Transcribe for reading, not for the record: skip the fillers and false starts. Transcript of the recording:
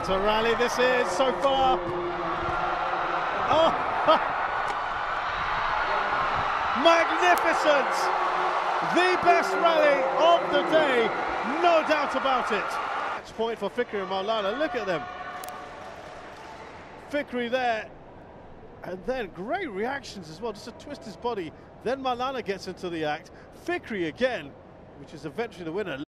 What a rally this is so far. Oh, magnificent. The best rally of the day, no doubt about it. Match point for Fikri and Maulana. Look at them. Fikri there. And then great reactions as well, just to twist his body. Then Maulana gets into the act. Fikri again, which is eventually the winner.